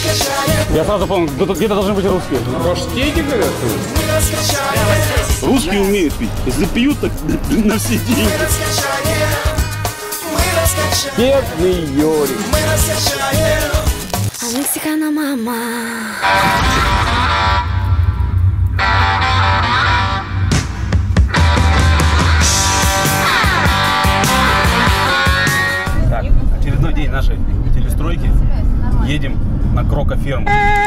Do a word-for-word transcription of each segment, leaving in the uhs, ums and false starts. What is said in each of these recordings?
Я сразу понял, где-то должны быть русские. Паштети, говорят? Русские умеют пить. Если пьют, так на все деньги. Бедный Йорик. Мексикана мама. Так, очередной день нашей телестройки. Едем на крокоферму.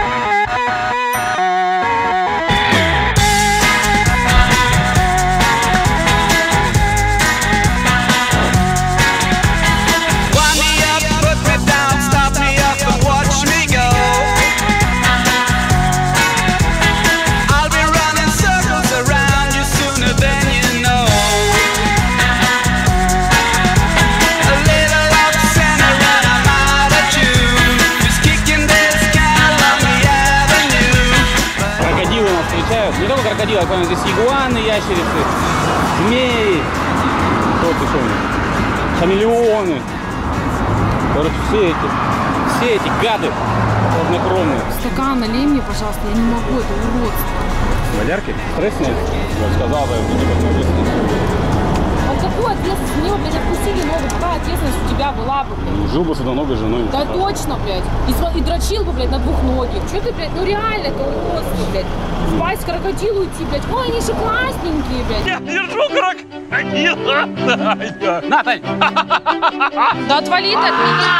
Не только крокодилы, я помню, здесь игуаны, ящерицы, змеи, вот еще хамелеоны. Короче, все эти, все эти гады хладнокровные. Стакан налей мне, пожалуйста, я не могу, это уродство. Валярки? Стресс нет? Я сказал, да, это не ответственность. А какую ответственность? Мне, блядь, отпустили ногу, какая ответственность у тебя была бы, блядь? Жил бы с одноногой женой. Да точно, блядь. И, и дрочил бы, блядь, на двухногих. Что ты, блядь, ну реально, это уродство, блядь. Спать с крокодилу идти, блядь. Ой, они же классненькие, блядь. Я держу крокодила. Наталь! Да отвали ты от меня.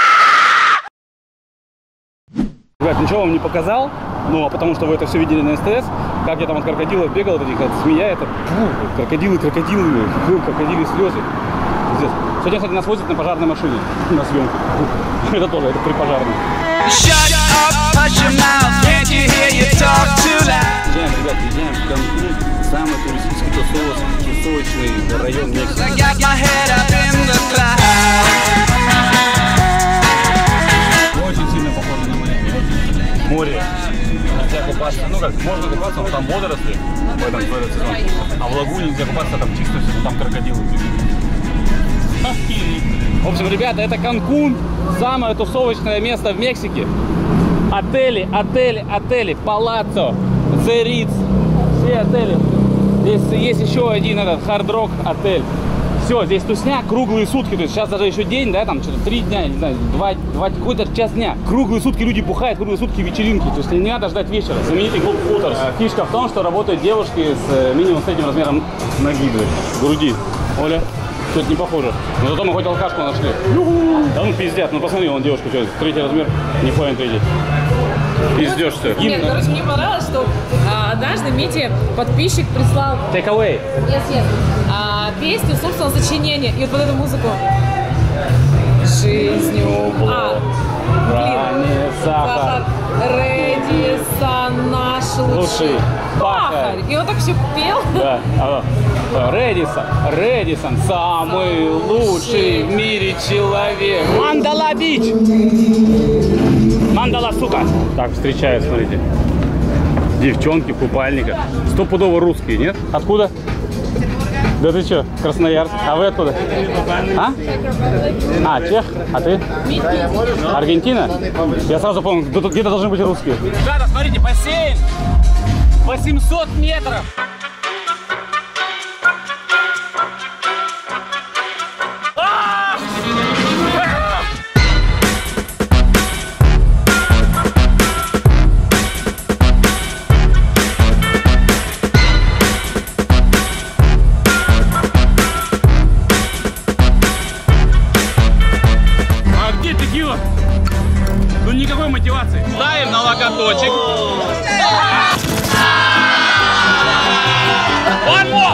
Ребят, ничего вам не показал, но потому что вы это все видели на СТС, как я там от крокодилов бегал, вот этих вот змея, это фу, крокодилы, крокодилы, фу, крокодили слезы. Здесь. Сегодня, кстати, нас возят на пожарной машине на съемку. Это тоже, это при пожарной. Езжаем, ребят, езжаем в Канкун, самый туристический тусовочный район Мексики. Очень сильно похоже на море. Море. Нельзя купаться. Ну как, можно купаться, но там водоросли в этом, в этот сезон. А в лагуне нельзя купаться, там чисто все, там крокодилы. В общем, ребята, это Канкун. Самое тусовочное место в Мексике. Отели, отели, отели. Палаццо, The Ritz. Все отели. Здесь есть еще один этот хард-рок отель. Все, здесь тусня круглые сутки. То есть сейчас даже еще день, да, там что-то три дня, не знаю, два, два какой-то час дня. Круглые сутки люди бухают, круглые сутки вечеринки. То есть не надо ждать вечера. Знаменитый клуб Футерс. Фишка в том, что работают девушки с минимум средним размером ноги, груди. Оля, что-то не похоже. Но зато мы хоть алкашку нашли. Да ну пиздят, ну посмотри, вон девушка, что, третий размер, не понял третий. Пиздешь все. Нет, короче, мне понравилось, что а, однажды Мите подписчик прислал Take away. Yes, yes. А, песню собственного сочинения. И вот под эту музыку. Жизнью. А, блин. Сахар. Редисон наш лучший пахарь. И он так все пел. Да. Редисон, Редисон, самый лучший в мире человек. Мандала Бич. Мандала, сука. Так встречают, смотрите. Девчонки в купальниках. Стопудово русские, нет? Откуда? Да ты что, Красноярск? А вы откуда? А? А, чех? А ты? Аргентина? Я сразу понял, где-то должны быть русские. Ребята, смотрите, бассейн. восемьсот метров. Ну никакой мотивации. Ставим на локоточек. One more.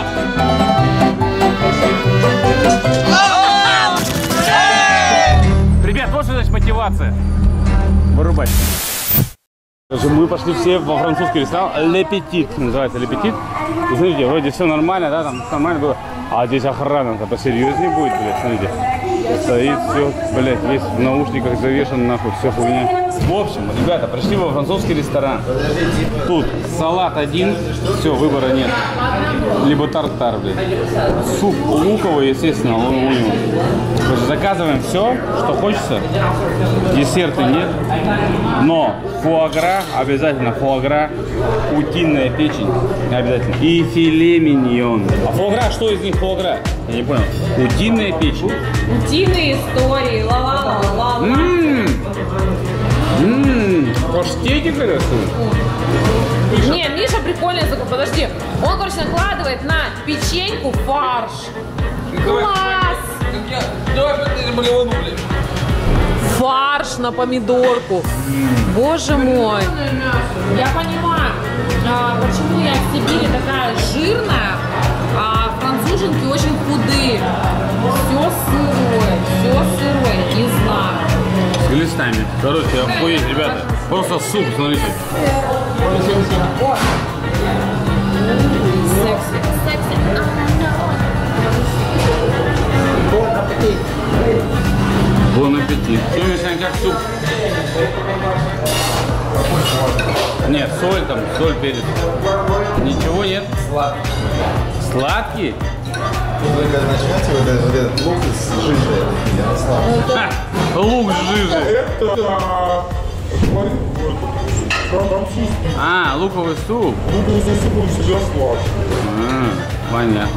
Ребят, вот что значит мотивация. Вырубать. Мы пошли все во французский ресторан Le Petit, называется Le Petit. И смотрите, вроде все нормально, да, там нормально было. А здесь охрана-то посерьезнее будет, блядь, смотрите. Стоит все, блядь, весь в наушниках завешен, нахуй, все хуйня. В общем, ребята, пришли во французский ресторан. Тут салат один, все, выбора нет. Либо тартар, блядь. Суп луковый, естественно, у него. Заказываем все, что хочется. Десерты нет. Но фуагра, обязательно фуагра, утиная печень, обязательно. И филе миньон. А фуагра, что из них фуагра? Я не понял. Утиная печень. Утиные истории, ла-ла-ла-ла-ла. Ммм. Ммм. Паштетик это? Не, Миша прикольный закуп. Подожди. Он, короче, накладывает на печеньку фарш. Класс! Фарш на помидорку. Боже мой. Я понимаю, а, почему я в Сибири такая жирная, а француженки очень худые. Все сырое, все сырое, не знаю. С глистами. Короче, охуеть, ребята. Просто суп, смотрите. Секси. Секси. Бон аппетит. Что, Мишань, как суп? Нет, соль там, соль, перец. Ничего нет. Сладкий. Сладкий? Только начнете вот этот, вот этот лук с жижей. Ха, лук с жижей. А, луковый суп. Луковый суп, он всегда сладкий. А, понятно.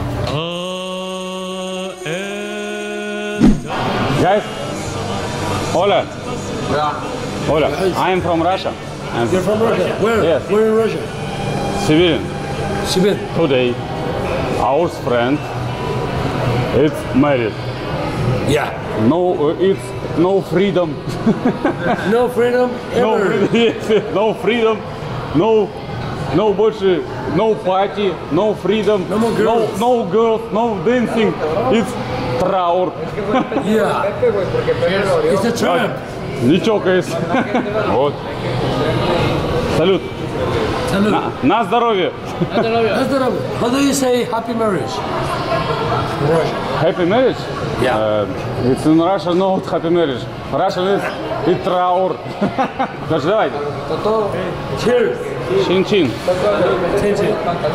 Guys, Ola. Ola, I am from Russia. I'm You're from Russia? Where? Yes. Where in Russia? Siberian. Sibir. Today, our friend is married. Yeah. No, uh, it's no freedom. No freedom No, ever. free- yes, no freedom. No, no больше, no party, no freedom. No more girls. No, no girls, no dancing. It's траур. Yeah. It's a tramp. Не чокаясь. Вот. Салют. Hello. На, на здоровье. That's the number. How do you say happy marriage? Russia. Happy marriage? Yeah. Uh, it's in Russia not happy marriage. Russian is it's траур. Значит, давай. Cheers. Чин-чин. Chin-chin.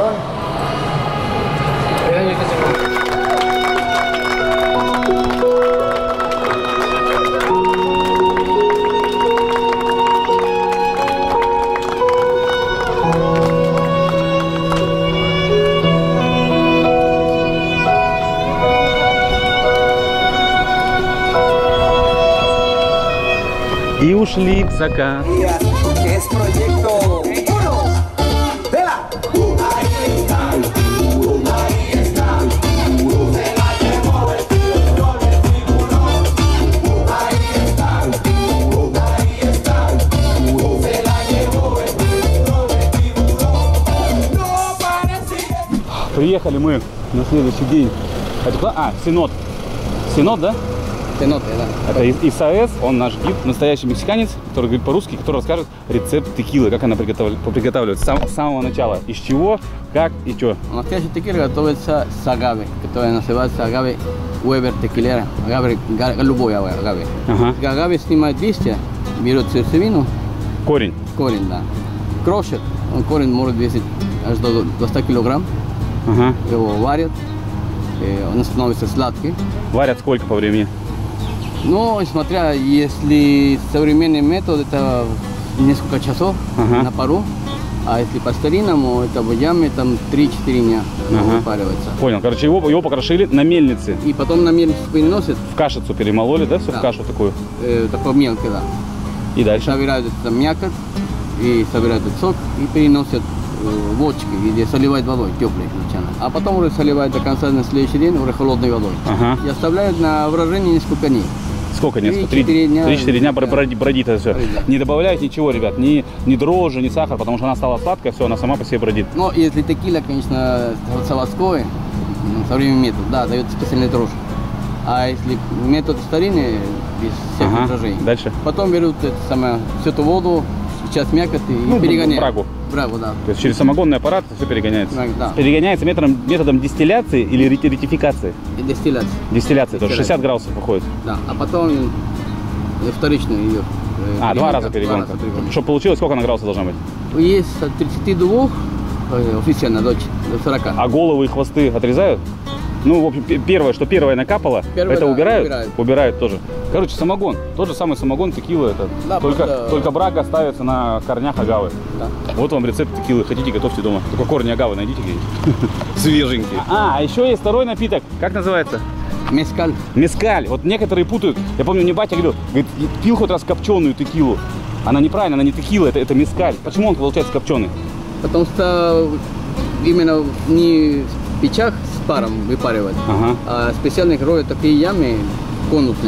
И ушли в закат. Que es proyecto uno. ¡Vela! Ahí está, ahí está. Se la llevó el tiburón, el tiburón. Ahí está, ahí está. Se la llevó el tiburón, el tiburón. No parecía. Приехали мы на следующий день. Это куда? А, Синод. Синод, да? Тенот, да. Это из ИСАЭС, он наш гид, настоящий мексиканец, который говорит по-русски, который расскажет рецепт текилы, как она приготовля- приготавливается с сам- с самого начала, из чего, как и что. Настоящий текила готовится с агаве, которая называется агаве Weber текилера, агаве, га- любой агаве. Ага. Агаве снимает листья, берет сердцевину, Корень. корень, да, крошит, он корень может весить аж до, до ста килограмм, Ага. его варят, и он становится сладкий. Варят сколько по времени? Но, смотря, если современный метод, это несколько часов Ага. на пару, а если по-старинному, это в яме там три-четыре дня Ага. выпаривается. Понял. Короче, его, его покрошили на мельнице. И потом на мельницу переносят, В кашицу перемололи, да, все Да. в кашу такую. э, такой мелкий, да. И дальше. Собирают это мякоть и собирают этот сок и переносят э, в бочки, где заливают водой теплой сначала. А потом уже заливают до конца на следующий день уже холодной водой. Ага. И оставляют на брожение несколько дней. Сколько? Несколько? Три-четыре дня. Три-четыре дня бро- Да. броди- бродит это все. Бродит. Не добавляют ничего, ребят, ни, ни дрожжи, ни сахар, потому что она стала сладкая, все, она сама по себе бродит. Но если текила, конечно, заводской, ну, современный метод, да, дает специальный дрожжь. А если метод старинный, без всяких Ага. дрожжей. Дальше. Потом берут это самое, всю эту воду, часть мякоти и Ну, перегоняем. брагу. Брагу, да. То есть через самогонный аппарат все перегоняется. Да, да. Перегоняется методом, методом дистилляции или рити- ретификации? И дистилляция. Дистилляции, то есть Дистилляция. шестьдесят градусов выходит. Да. А потом э, вторичную ее. э, А, два перегонка. раза перегонка. Два раза перегонка. Чтобы получилось, сколько она градусов должна быть? Есть от тридцати двух э, официально до, до сорока. А головы и хвосты отрезают? Ну, в общем, пе- первое, что первое накапало, Первое, это да, убирают? убирают. Убирают тоже. Короче, самогон. Тот же самый самогон, текила это. Да, только, просто- только брага ставится на корнях агавы. Да. Вот вам рецепт текилы. Хотите, готовьте дома. Только корни агавы найдите где-нибудь. Свеженькие. А, а еще есть второй напиток. Как называется? Мескаль. Мескаль. Вот некоторые путают. Я помню, мне батя говорил, говорит, пил хоть раз копченую текилу. Она неправильно, она не текила, это, это мескаль. Почему он получается копченый? Потому что именно не в печах с паром выпаривать, Ага. а специально роют такие ямы конусные.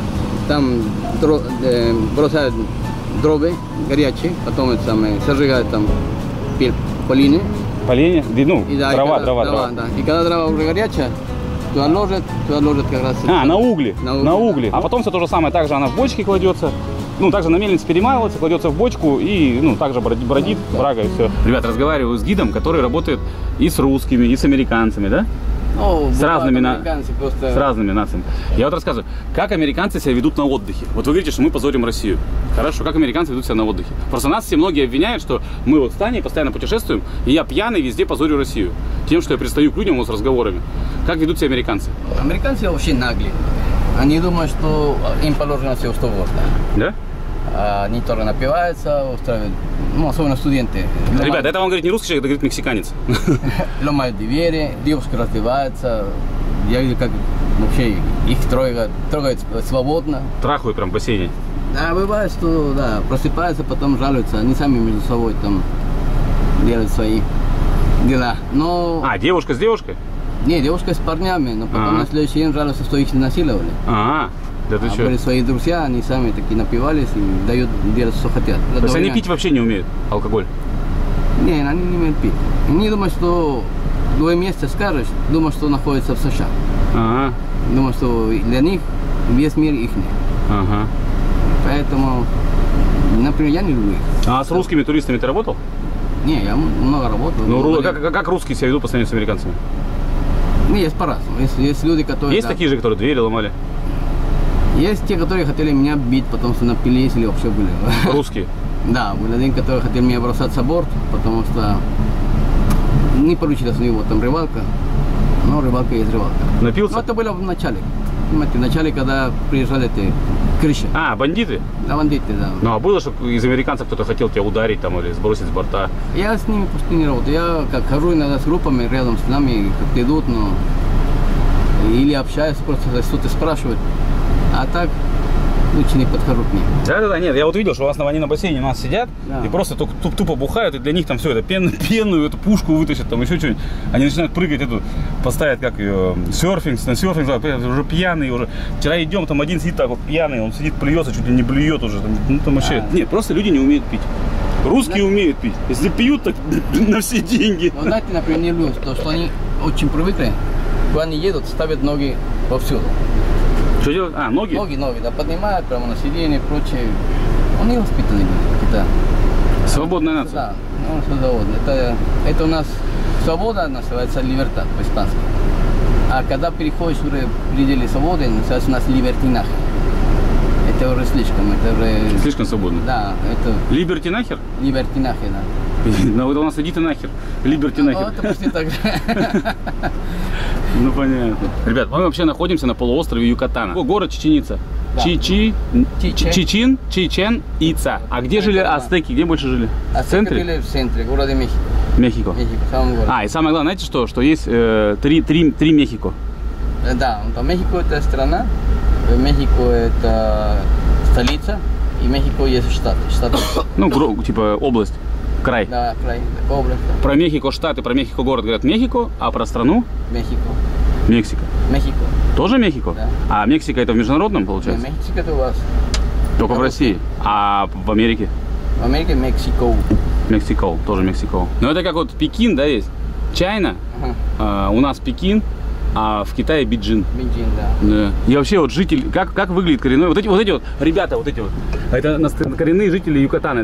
Там дро, э, бросают дровы горячие, потом это самое, сожигают там пель- полины. Поленье? Ну, И, да, и дрова, когда- дрова, дрова. Да. И когда дрова уже горячая, туда ложат, туда ложат как раз... А, на угли. На На угли, угли. да. А потом все то же самое, также она в бочке кладется. Ну, также на мельнице перемалывается, кладется в бочку и, ну, также бродит, бродит брага и все. Ребят, разговариваю с гидом, который работает и с русскими, и с американцами, да? Ну, С бывают разными на- американцы просто... С разными нациями. Я вот рассказываю, как американцы себя ведут на отдыхе. Вот вы говорите, что мы позорим Россию. Хорошо, как американцы ведут себя на отдыхе? Просто нас все многие обвиняют, что мы вот с Таней постоянно путешествуем, и я пьяный везде позорю Россию. Тем, что я пристаю к людям вот с разговорами. Как ведут себя американцы? Американцы вообще наглые. Они думают, что им положено все, что угодно. Да? А Они тоже напиваются, устраивают, ну, особенно студенты. Ребята, это вам говорит не русский человек, это говорит мексиканец. Ломают двери, девушки раздеваются. Я видел, как вообще их трогают, трогают свободно. Трахают прям в бассейне. А бывает, что да, просыпаются, потом жалуются. Они сами между собой там делают свои дела. Но А, девушка с девушкой? не, девушка с парнями, но потом Ага. на следующий день жалуются, что их насиловали. Ага, да ты А что? были свои друзья, они сами такие напивались и дают делать, что хотят. То есть они пить вообще не умеют, алкоголь? Не, они не умеют пить. Они думают, что в другое место скажешь, думают, что находится в США. Ага, Думают, что для них весь мир их. ага. Поэтому, например, я не люблю их. А с русскими туристами ты работал? Не, я много работал. Ну, много ру- лет. как, как русские себя ведут по сравнению с американцами? Не, есть по-разному. Есть, есть люди, которые... Есть да, такие же, которые двери ломали? Есть те, которые хотели меня бить, потому что напились или вообще были. Русские? Да, был один, который хотел меня бросать за борт, потому что не получилось у него там рыбалка. Но рыбалка есть рыбалка. Напился? Но это было в начале. Понимаете, в начале, когда приезжали эти крыши. А, бандиты? Да, бандиты, да. Ну, а было, что из американцев кто-то хотел тебя ударить там или сбросить с борта? Я с ними почти не работаю. Я как хожу иногда с группами рядом с нами, как идут, но или общаюсь, просто что-то спрашивают. А так лучше не подхожу к ним. Да-да-да, нет, я вот видел, что у вас на, они на бассейне у нас сидят Да. и просто туп- туп- тупо бухают, и для них там все это, пен, пенную эту пушку вытащат, там еще что-нибудь. Они начинают прыгать, эту, поставят как ее, серфинг, на серфинг, уже пьяный уже. Вчера идем, там один сидит так вот пьяный, он сидит, плюется, чуть ли не блюет уже. Там, ну, там вообще... А. Нет, просто люди не умеют пить. Русские умеют пить. Если пьют, так на все деньги. Но знаете, например, не люблю, то, что они очень привыкли, когда они едут, ставят ноги повсюду. Что делать? А, ноги? Ноги, ноги, да, поднимают прямо на сиденье и прочее. Он не воспитанный был, да. Свободная нация. Да, ну, что заводно. Это, это у нас свобода называется либертат по-испански. А когда переходишь уже пределы свободы, называется у нас либертинаж. Это уже слишком, это уже... Слишком свободно. Да, это Либерти нахер? либертинаж, да. Ну, это у нас иди ты нахер. Либерти Ну, нахер. это почти так же. Ну понятно. Ребят, мы вообще находимся на полуострове Юкатана. Город Чеченица. Да. Чичи, Чичен. Чичин, Чичен, Ица. А где жили да. ацтеки? Где больше жили? А В центре? были в центре города Мехико. Мехико. Мехико, в самом городе. А, и самое главное, знаете что? Что есть э, три, три, три Мехико. Э, Да, то Мехико это страна, э, Мехико это столица, и Мехико есть штат. штат. Ну, гро- типа область, край. Да, край, такая область. да. Про Мехико штат и про Мехико город говорят Мехико, а про страну Мехико. Мексика. Мехико. Тоже Мехико? Да. А Мексика это в международном Не, получается? Мексика это у вас. Только в России. А в Америке? В Америке Мексико. Мексико, тоже Мексико. Но это как вот Пекин, да, есть? Чайна, Ага. а, у нас Пекин, а в Китае Биджин. Бенджин, да. Да. И вообще вот житель, как, как выглядит коренной, вот эти вот, эти вот ребята, вот эти вот, это нас- коренные жители Юкатаны, да?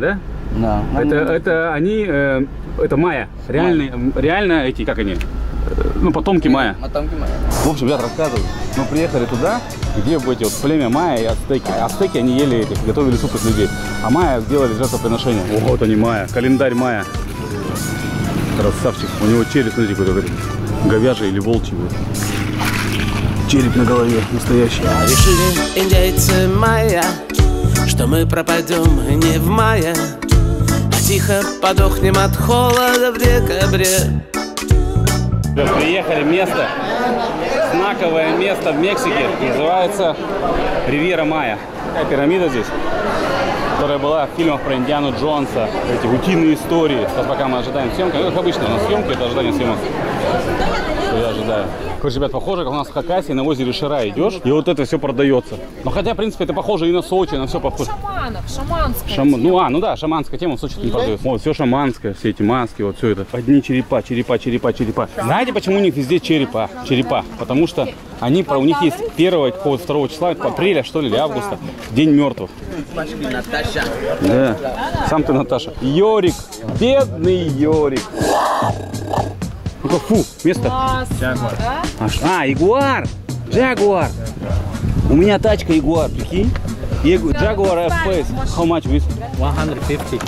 Да. Это, это они, э, это майя. Реальные, реально эти, как они? Э, ну, потомки майя. Потомки майя. В общем, ребят, рассказываю. Мы приехали туда, где эти вот племя майя и ацтеки. Ацтеки, они ели этих, готовили суп из людей. А майя сделали жертвоприношение. Вот они, майя. Календарь майя. Красавчик. У него череп, смотрите, какой-то говяжий или волчий. Череп на голове настоящий. Решили индейцы майя, что мы пропадем не в мае, а тихо подохнем от холода в декабре. Приехали, место, знаковое место в Мексике, называется Ривьера Майя. Такая пирамида здесь, которая была в фильмах про Индиану Джонса, эти утиные истории. Сейчас пока мы ожидаем съемки, ну, как обычно, у нас съемки, это ожидание съемок. Что я ожидаю. Короче, ребят, похоже, как у нас в Хакасии на озере Шира идешь, и вот это все продается. Но хотя, в принципе, это похоже и на Сочи, на все похоже. Шаманов, шаманская Шам... тема. Ну, а, ну да, шаманская тема в Сочи не продается. Вот, все шаманское, все эти маски, вот все это. Одни черепа, черепа, черепа, черепа. Знаете, почему у них везде черепа? Черепа. Потому что они, про, у них есть первого, какого-то второго числа, апреля, что ли, или августа, День мертвых. Наташа. Да, сам ты, Наташа. Йорик, бедный Йорик. Ну-ка, фу, место. Классно, да? А, Ягуар, Джагуар. У меня тачка Ягуар, прикинь. Jaguar F-Pace. How much with? one hundred fifty.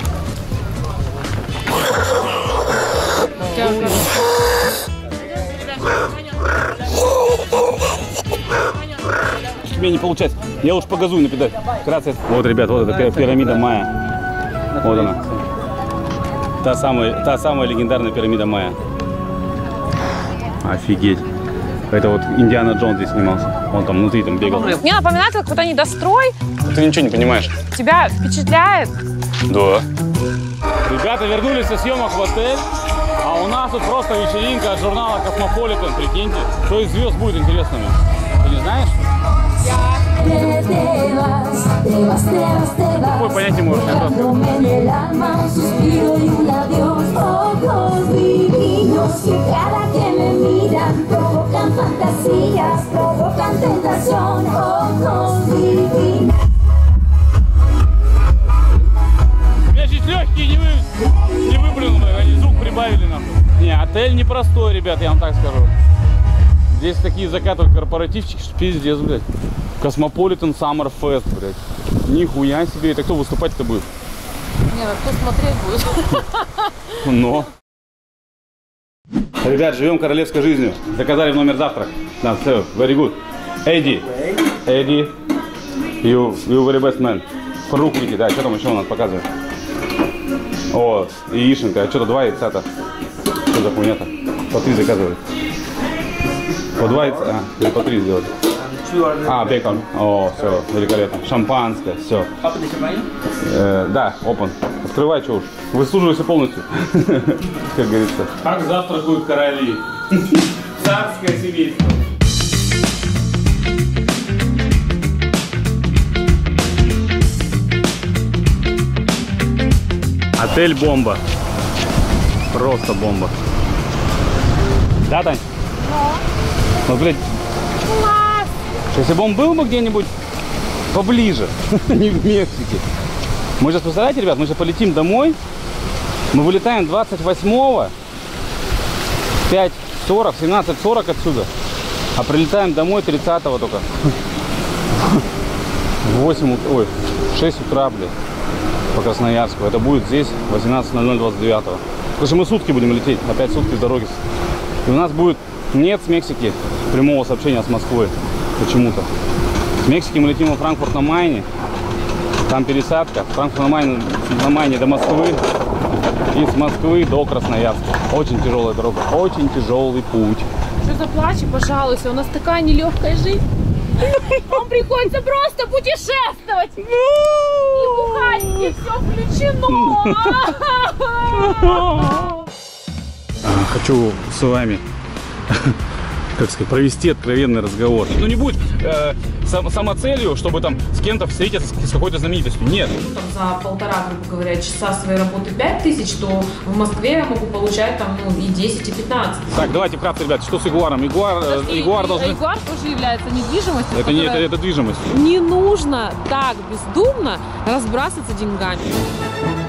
У меня не получается. Я уж погазую на педаль. Вкратце. Вот, ребят, вот такая пирамида майя. Вот она. Та самая, та самая легендарная пирамида майя. Офигеть. Это вот Индиана Джонс здесь снимался. Он там внутри там бегал. Мне напоминает какой-то недострой. Ты ничего не понимаешь. Тебя впечатляет? Да. Ребята вернулись со съемок в отель. А у нас тут просто вечеринка от журнала Cosmopolitan, прикиньте. Кто из звезд будет интересными? Ты не знаешь? Какой понять не можешь? У меня чуть легкие не, вы... не выплюнули, они звук прибавили нам. Не, отель непростой, ребят, я вам так скажу. Здесь такие закатывают корпоративчики, что пиздец, блядь. Cosmopolitan Summer Fest, блядь. Нихуя себе. Это кто выступать-то будет? Не, ну кто смотреть будет? Но. Ребят, живем королевской жизнью. Заказали в номер завтрак. Да, все, very good. Эдди. Эдди. You, you very best man. Фрукники, да, что там еще у нас показывает? О, яишенка. А что-то два яйца-то. Что за хуйня-то? По три заказывают. По два яйца, а, или по три сделать. А, бекон. О, все, великолепно. Шампанское, все. Э, да, open. Открывай, что уж. Выслуживайся полностью. Как говорится. Как завтракают короли. Царское семейство. Отель бомба. Просто бомба. Да, Тань? Ну, блядь. Класс! Если бы он был бы где-нибудь поближе, не в Мексике. Мы сейчас, представляете, ребят, мы сейчас полетим домой. Мы вылетаем двадцать восьмого, пять сорок, семнадцать сорок отсюда. А прилетаем домой тридцатого только. В восемь, ой, в шесть утра, блядь, по Красноярску. Это будет здесь восемнадцать ноль ноль двадцать девятого. Потому что мы сутки будем лететь, опять сутки в дороге. И у нас будет нет с Мексики прямого сообщения с Москвой. Почему-то. С Мексики мы летим во Франкфурт на Майне. Там пересадка. Франкфурт на Майне, на Майне до Москвы. И с Москвы до Красноярска. Очень тяжелая дорога. Очень тяжелый путь. Что заплачь, пожалуйста, у нас такая нелегкая жизнь. Нам приходится просто путешествовать. И бухать, где все включено. Хочу с вами, как сказать, провести откровенный разговор. Ну не будет э, сам, самоцелью, чтобы там с кем-то встретиться, с, с какой-то знаменитостью. Нет. Там за полтора, грубо говоря, часа своей работы пять тысяч, то в Москве я могу получать там ну, и десять, и пятнадцать. Так, давайте вкратце, ребят, что с Ягуаром? Ягуар, э, Ягуар должен... Ягуар тоже является недвижимостью. Это не это, это движимость. Не нужно так бездумно разбрасываться деньгами.